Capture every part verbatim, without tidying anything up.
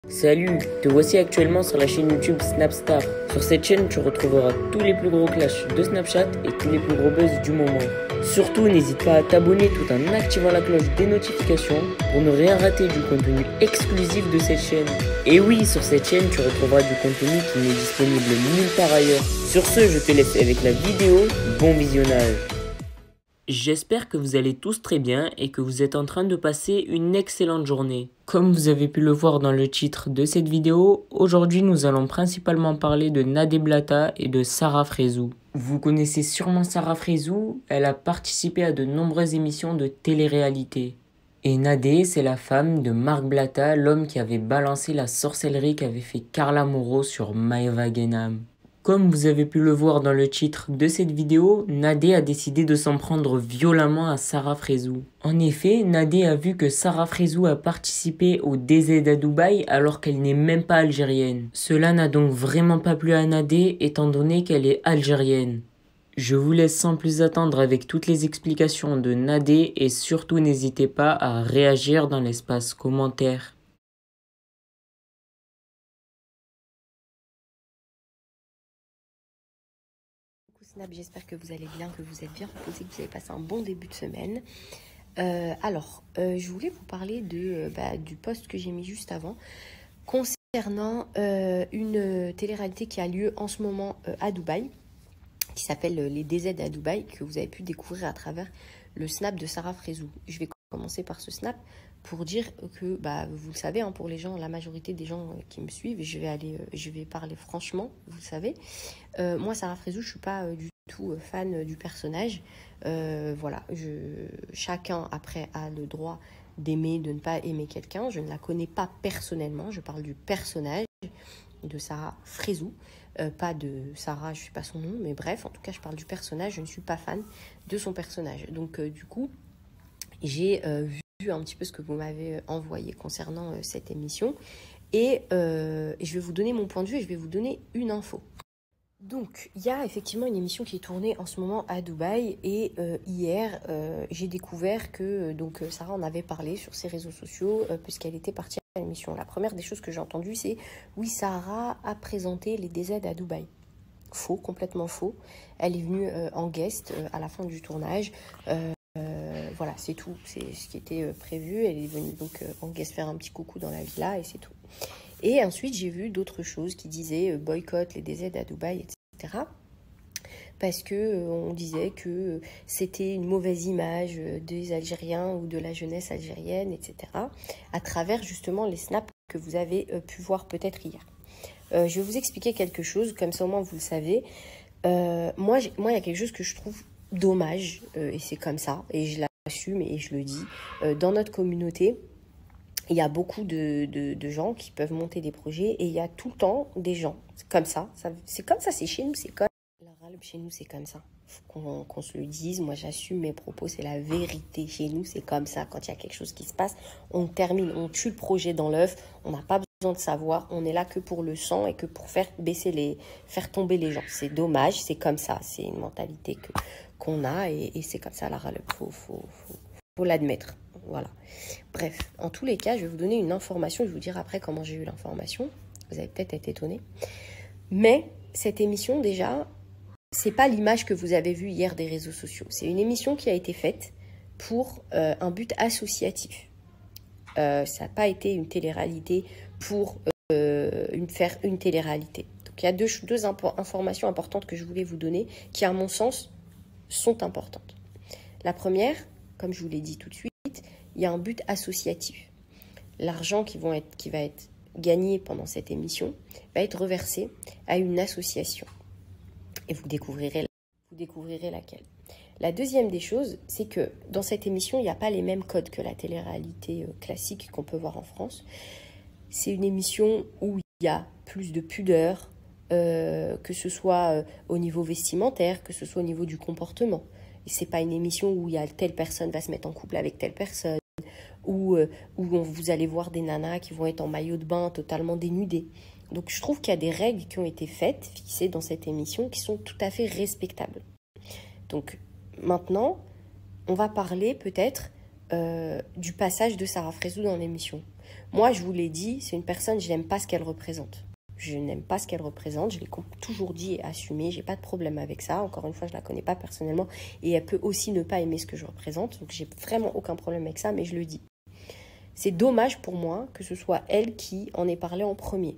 Salut, te voici actuellement sur la chaîne YouTube Snapstar. Sur cette chaîne, tu retrouveras tous les plus gros clashs de Snapchat et tous les plus gros buzz du moment. Surtout, n'hésite pas à t'abonner tout en activant la cloche des notifications pour ne rien rater du contenu exclusif de cette chaîne. Et oui, sur cette chaîne, tu retrouveras du contenu qui n'est disponible nulle part ailleurs. Sur ce, je te laisse avec la vidéo. Bon visionnage. J'espère que vous allez tous très bien et que vous êtes en train de passer une excellente journée. Comme vous avez pu le voir dans le titre de cette vidéo, aujourd'hui nous allons principalement parler de Nadé Blata et de Sarah Frézou. Vous connaissez sûrement Sarah Frézou, elle a participé à de nombreuses émissions de télé-réalité. Et Nadé, c'est la femme de Marc Blata, l'homme qui avait balancé la sorcellerie qu'avait fait Carla Moreau sur Maeva Genam. Comme vous avez pu le voir dans le titre de cette vidéo, Nadé a décidé de s'en prendre violemment à Sarah Frézou. En effet, Nadé a vu que Sarah Frézou a participé au D Z à Dubaï alors qu'elle n'est même pas algérienne. Cela n'a donc vraiment pas plu à Nadé étant donné qu'elle est algérienne. Je vous laisse sans plus attendre avec toutes les explications de Nadé et surtout n'hésitez pas à réagir dans l'espace commentaire. Snap, j'espère que vous allez bien, que vous êtes bien reposés, que vous avez passé un bon début de semaine. Euh, alors, euh, je voulais vous parler de, euh, bah, du post que j'ai mis juste avant concernant euh, une télé-réalité qui a lieu en ce moment euh, à Dubaï, qui s'appelle les D Z à Dubaï, que vous avez pu découvrir à travers le snap de Sarah Frézou. Je vais commencer par ce snap pour dire que, bah, vous le savez, hein, pour les gens, la majorité des gens qui me suivent, je vais aller, euh, je vais parler franchement, vous le savez. Euh, moi, Sarah Frézou, je suis pas euh, du tout euh, fan euh, du personnage. Euh, voilà, je, chacun après a le droit d'aimer, de ne pas aimer quelqu'un. Je ne la connais pas personnellement. Je parle du personnage de Sarah Frézou, euh, pas de Sarah, je ne sais pas son nom, mais bref, en tout cas, je parle du personnage. Je ne suis pas fan de son personnage. Donc, euh, du coup, j'ai euh, vu un petit peu ce que vous m'avez envoyé concernant euh, cette émission. Et, euh, et je vais vous donner mon point de vue et je vais vous donner une info. Donc, il y a effectivement une émission qui est tournée en ce moment à Dubaï et euh, hier, euh, j'ai découvert que donc Sarah en avait parlé sur ses réseaux sociaux euh, puisqu'elle était partie à l'émission. La première des choses que j'ai entendues, c'est « Oui, Sarah a présenté les D Z à Dubaï ». Faux, complètement faux. Elle est venue euh, en guest euh, à la fin du tournage. Euh, euh, voilà, c'est tout. C'est ce qui était euh, prévu. Elle est venue donc euh, en guest faire un petit coucou dans la villa et c'est tout. Et ensuite, j'ai vu d'autres choses qui disaient euh, boycott les D Z à Dubaï, et cetera. Parce que euh, on disait que euh, c'était une mauvaise image euh, des Algériens ou de la jeunesse algérienne, et cetera. À travers justement les snaps que vous avez euh, pu voir peut-être hier. Euh, je vais vous expliquer quelque chose, comme ça au moins vous le savez. Euh, moi, moi, il y a quelque chose que je trouve dommage, euh, et c'est comme ça, et je l'assume et je le dis. Euh, dans notre communauté, il y a beaucoup de, de, de gens qui peuvent monter des projets et il y a tout le temps des gens. C'est comme ça. ça c'est comme ça, c'est chez nous, c'est comme la râle chez nous, c'est comme ça. Faut qu'on qu'on se le dise. Moi, j'assume mes propos, c'est la vérité. Chez nous, c'est comme ça. Quand il y a quelque chose qui se passe, on termine, on tue le projet dans l'œuf. On n'a pas besoin de savoir. On est là que pour le sang et que pour faire baisser les, faire tomber les gens. C'est dommage, c'est comme ça. C'est une mentalité que qu'on a et, et c'est comme ça la râle. Faut, faut, faut, faut l'admettre. Voilà. Bref, en tous les cas, je vais vous donner une information. Je vais vous dire après comment j'ai eu l'information. Vous allez peut-être être étonnés. Mais cette émission, déjà, c'est pas l'image que vous avez vue hier des réseaux sociaux. C'est une émission qui a été faite pour euh, un but associatif. Euh, ça n'a pas été une télé-réalité pour euh, une, faire une télé-réalité. Donc il y a deux, deux impo- informations importantes que je voulais vous donner qui, à mon sens, sont importantes. La première, comme je vous l'ai dit tout de suite, il y a un but associatif. L'argent qui, vont être, qui va être gagné pendant cette émission va être reversé à une association. Et vous découvrirez, vous découvrirez laquelle. La deuxième des choses, c'est que dans cette émission, il n'y a pas les mêmes codes que la télé-réalité classique qu'on peut voir en France. C'est une émission où il y a plus de pudeur, euh, que ce soit euh, au niveau vestimentaire, que ce soit au niveau du comportement. Et c'est pas une émission où il y a telle personne va se mettre en couple avec telle personne, où, euh, où on, vous allez voir des nanas qui vont être en maillot de bain totalement dénudées. Donc je trouve qu'il y a des règles qui ont été faites, fixées dans cette émission, qui sont tout à fait respectables. Donc maintenant, on va parler peut-être euh, du passage de Sarah Frézou dans l'émission. Moi, je vous l'ai dit, c'est une personne, je n'aime pas ce qu'elle représente. Je n'aime pas ce qu'elle représente, je l'ai toujours dit et assumé, j'ai pas de problème avec ça. Encore une fois, je la connais pas personnellement et elle peut aussi ne pas aimer ce que je représente. Donc j'ai vraiment aucun problème avec ça, mais je le dis. C'est dommage pour moi que ce soit elle qui en ait parlé en premier.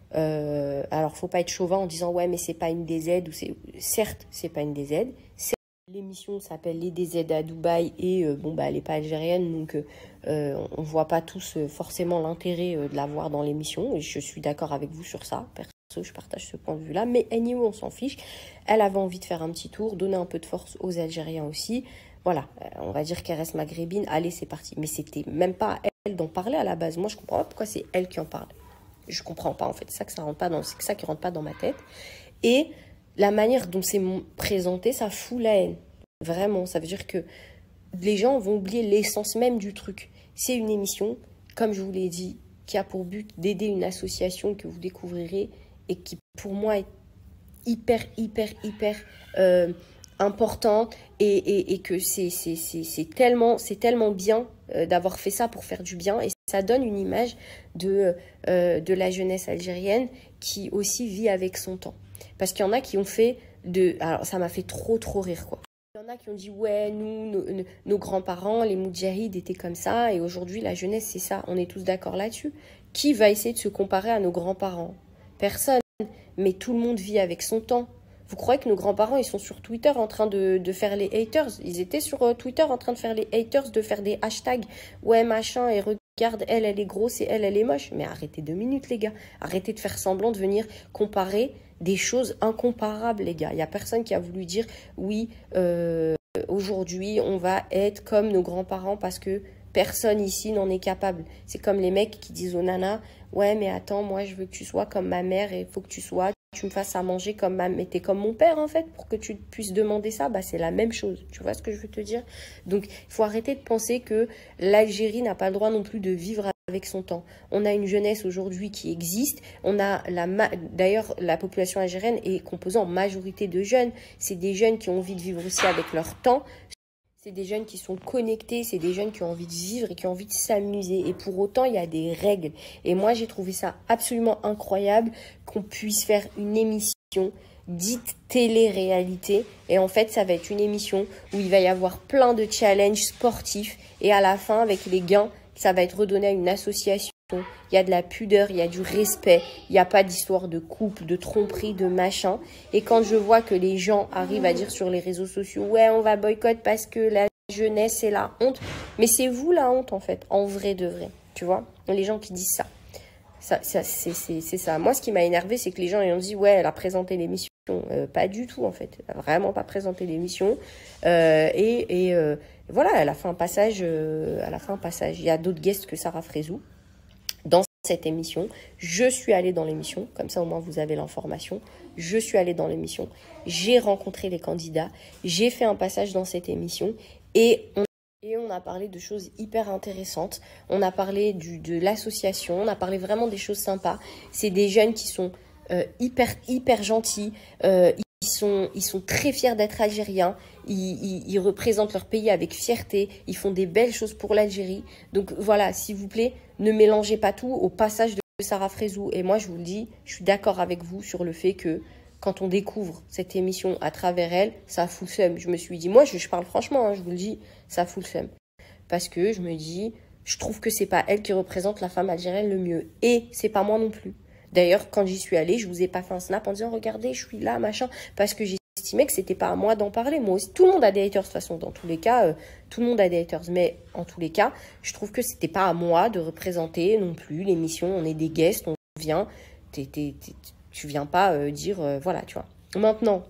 Euh, alors, faut pas être chauvin en disant ouais, mais c'est pas une D Z ou c'est certes, c'est pas une D Z. L'émission s'appelle Les D Z à Dubaï et euh, bon bah elle est pas algérienne donc euh, on voit pas tous euh, forcément l'intérêt euh, de la voir dans l'émission et je suis d'accord avec vous sur ça. Perso, je partage ce point de vue là, mais anyway, on s'en fiche. Elle avait envie de faire un petit tour, donner un peu de force aux Algériens aussi. Voilà, on va dire qu'elle reste maghrébine. Allez, c'est parti. Mais c'était même pas elle d'en parler à la base. Moi, je comprends pas pourquoi c'est elle qui en parle. Je comprends pas en fait. C'est ça que ça rentre pas dans, c'est ça qui rentre pas dans ma tête. Et la manière dont c'est présenté, ça fout la haine. Vraiment, ça veut dire que les gens vont oublier l'essence même du truc. C'est une émission, comme je vous l'ai dit, qui a pour but d'aider une association que vous découvrirez et qui, pour moi, est hyper, hyper, hyper euh, importante et, et, et que c'est tellement, c'est tellement bien euh, d'avoir fait ça pour faire du bien et ça donne une image de, euh, de la jeunesse algérienne qui aussi vit avec son temps. Parce qu'il y en a qui ont fait de... Alors, ça m'a fait trop, trop rire, quoi. Il y en a qui ont dit, ouais, nous, nos, nos, nos grands-parents, les moudjahides étaient comme ça, et aujourd'hui, la jeunesse, c'est ça. On est tous d'accord là-dessus. Qui va essayer de se comparer à nos grands-parents? Personne. Mais tout le monde vit avec son temps. Vous croyez que nos grands-parents, ils sont sur Twitter en train de, de faire les haters? Ils étaient sur euh, Twitter en train de faire les haters, de faire des hashtags. Ouais, machin, et regarde, elle, elle est grosse et elle, elle est moche. Mais arrêtez deux minutes, les gars. Arrêtez de faire semblant de venir comparer des choses incomparables, les gars. Il n'y a personne qui a voulu dire, oui, euh, aujourd'hui, on va être comme nos grands-parents parce que personne ici n'en est capable. C'est comme les mecs qui disent aux nanas, ouais, mais attends, moi, je veux que tu sois comme ma mère et il faut que tu sois, tu me fasses à manger comme ma... Mais t'es comme mon père, en fait, pour que tu puisses demander ça. Bah, c'est la même chose. Tu vois ce que je veux te dire? Donc, il faut arrêter de penser que l'Algérie n'a pas le droit non plus de vivre avec son temps. On a une jeunesse aujourd'hui qui existe. On a la ma... D'ailleurs, la population algérienne est composée en majorité de jeunes. C'est des jeunes qui ont envie de vivre aussi avec leur temps. C'est des jeunes qui sont connectés, c'est des jeunes qui ont envie de vivre et qui ont envie de s'amuser. Et pour autant, il y a des règles. Et moi, j'ai trouvé ça absolument incroyable qu'on puisse faire une émission dite télé-réalité. Et en fait, ça va être une émission où il va y avoir plein de challenges sportifs. Et à la fin, avec les gains, ça va être redonné à une association. Il y a de la pudeur, il y a du respect, il n'y a pas d'histoire de couple, de tromperie, de machin. Et quand je vois que les gens arrivent à dire sur les réseaux sociaux, ouais, on va boycotter parce que la jeunesse, c'est la honte. Mais c'est vous la honte, en fait, en vrai de vrai, tu vois. Les gens qui disent ça, ça, ça c'est ça. Moi, ce qui m'a énervé, c'est que les gens ils ont dit, ouais, elle a présenté l'émission. Euh, pas du tout, en fait. Elle n'a vraiment pas présenté l'émission. Euh, et et euh, voilà, elle a fait un passage. Euh, elle a fait un passage. Il y a d'autres guests que Sarah Frézou dans cette émission. Je suis allée dans l'émission, comme ça au moins vous avez l'information. Je suis allée dans l'émission, j'ai rencontré les candidats, j'ai fait un passage dans cette émission et on, et on a parlé de choses hyper intéressantes. On a parlé du, de l'association, on a parlé vraiment des choses sympas. C'est des jeunes qui sont euh, hyper, hyper gentils, euh, Ils sont, ils sont très fiers d'être algériens, ils, ils, ils représentent leur pays avec fierté, ils font des belles choses pour l'Algérie. Donc voilà, s'il vous plaît, ne mélangez pas tout au passage de Sarah Frézou. Et moi, je vous le dis, je suis d'accord avec vous sur le fait que quand on découvre cette émission à travers elle, ça fout le seum. Je me suis dit, moi, je, je parle franchement, hein, je vous le dis, ça fout le seum. Parce que je me dis, je trouve que c'est pas elle qui représente la femme algérienne le mieux. Et c'est pas moi non plus. D'ailleurs, quand j'y suis allée, je vous ai pas fait un snap en disant « Regardez, je suis là, machin », parce que j'estimais que c'était pas à moi d'en parler. Moi aussi, tout le monde a des haters de toute façon. Dans tous les cas, euh, tout le monde a des haters. Mais en tous les cas, je trouve que c'était pas à moi de représenter non plus l'émission. On est des guests, on vient. T'es, t'es, t'es, tu viens pas euh, dire euh, voilà, tu vois. Maintenant,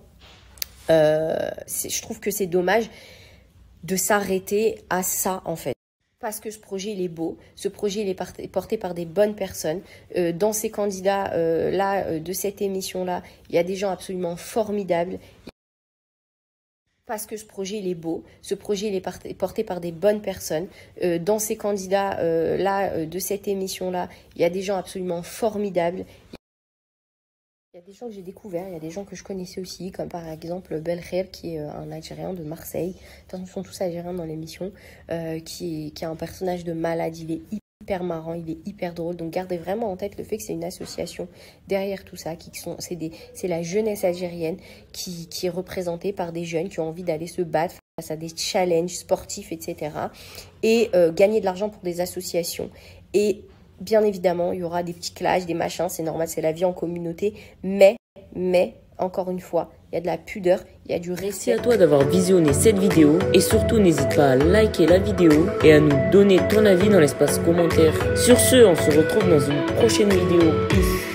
euh, je trouve que c'est dommage de s'arrêter à ça en fait. Parce que ce projet, il est beau. Ce projet, il est porté par des bonnes personnes. Euh, dans ces candidats, euh, là, euh, de cette émission-là, il y a des gens absolument formidables. Parce que ce projet, il est beau. Ce projet, il est porté par des bonnes personnes. Euh, dans ces candidats, euh, là, euh, de cette émission-là, il y a des gens absolument formidables. Il y a des gens que j'ai découverts, il y a des gens que je connaissais aussi, comme par exemple Belkher, qui est un Algérien de Marseille. Enfin, ils sont tous Algériens dans l'émission, euh, qui, qui est un personnage de malade. Il est hyper marrant, il est hyper drôle. Donc gardez vraiment en tête le fait que c'est une association derrière tout ça, qui sont, c'est des, c'est la jeunesse algérienne qui, qui est représentée par des jeunes qui ont envie d'aller se battre face à des challenges sportifs, et cetera. Et euh, gagner de l'argent pour des associations. Et bien évidemment, il y aura des petits clashs, des machins, c'est normal, c'est la vie en communauté. Mais, mais, encore une fois, il y a de la pudeur, il y a du respect. Merci à toi d'avoir visionné cette vidéo et surtout n'hésite pas à liker la vidéo et à nous donner ton avis dans l'espace commentaire. Sur ce, on se retrouve dans une prochaine vidéo. Peace.